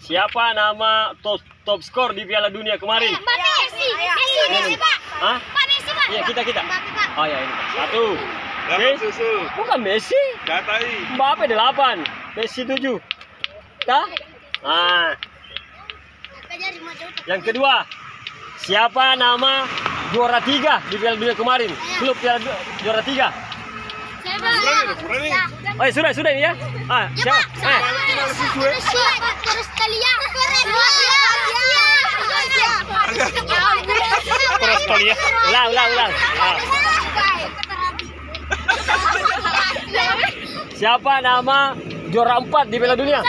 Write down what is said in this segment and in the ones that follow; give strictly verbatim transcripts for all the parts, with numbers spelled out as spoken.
Siapa nama top top skor di Piala Dunia kemarin? Pak Messi. Messi, Messi, Pak. Hah? Pak Messi, Pak. Iya, kita kita. Mbappe, Pak. Oh ya, ini Pak. Satu. Dapat Oke. susu. Bukan Messi. Datai. Mbappe delapan. Messi tujuh. Kah? Nah, yang kedua. Siapa nama juara tiga di Piala Dunia kemarin? Klub Piala Du- juara tiga. Saya, Pak. Berani. Oh, ya, sudah sudah ini ya. Ah, Ya, siapa? Pak. Eh, Rusia, Pak. Terus Italia. Rusia. terus kali ya. Ulang, ulang, ulang. Ah. Siapa nama juara empat di Piala Dunia?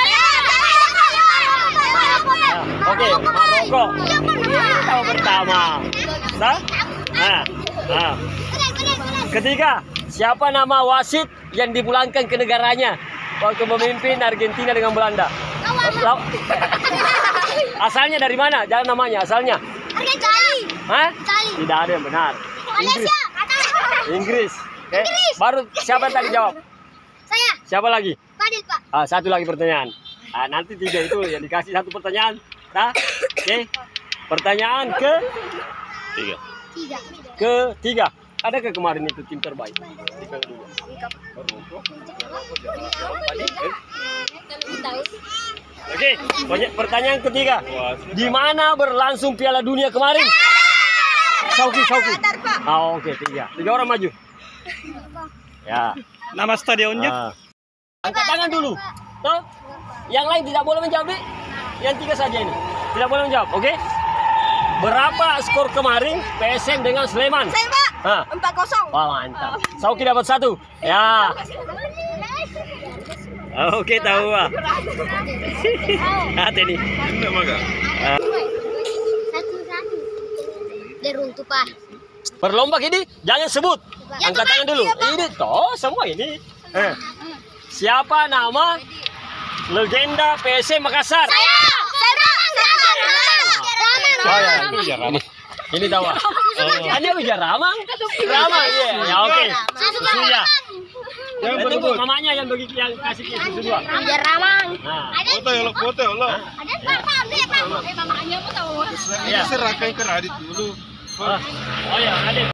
Ah, Oke, Maroko. Tahu pertama. Sah? Nah, nah. Ketiga, siapa nama wasit yang dipulangkan ke negaranya waktu memimpin Argentina dengan Belanda? Law- Asalnya dari mana? Jangan namanya, asalnya. Hah? Tidak ada yang benar. Inggris. Inggris. Oke. Baru siapa yang tadi jawab? Saya, Siapa lagi? Fadil, Pak. Ah, satu lagi pertanyaan. Ah, nanti tiga itu yang dikasih satu pertanyaan. Nah, oke. Pertanyaan ke Tiga. Tiga. ketiga. Ada ke kemarin itu tim terbaik? Di Piala Dunia? Oke, pertanya- pertanyaan ketiga. Di mana berlangsung Piala Dunia kemarin? Sauki, Sauki. Ah, oke, tiga. Tiga orang maju. Ya. Nama stadionnya? Ah. Angkat tangan dulu. Toh? Yang lain tidak boleh menjawab, Dik. Yang tiga saja ini. Tidak boleh menjawab, oke? Berapa skor kemarin P S M dengan Sleman? Saya, Pak. Hah? Empat kosong. Wah, mantap. Sauki dapat satu. Ya. Oke, tahu ah. Hati nih. Enggak, Maga. Satu-satu. Deruntuh, Pak. Berlomba gini, jangan sebut. Ya, Angkat Pak. tangan dulu. Iya, Pak. Ini toh semua ini. Eh. Siapa nama legenda P S M Makassar? Saya. Saya, Pak. Oh ya, ini, ini tahu. ah. Ada bicara Ramang? Ramang, iya. Ya oke. Susunya. Yang Nanti berebut. mamanya yang bagi yang kasih susu dua. Biar ramang. Nah, Foto ya, lo foto ya, lo. Ada Pak, Pak, ambil, Pak. Eh, mamanya mau tahu. iya. Serahkan ke Radit dulu. Oh, oh ya, ada.